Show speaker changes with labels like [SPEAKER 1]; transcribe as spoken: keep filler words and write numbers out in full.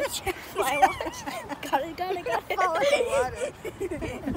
[SPEAKER 1] Fly watch. Got it, got it, got it.
[SPEAKER 2] Fall in the water.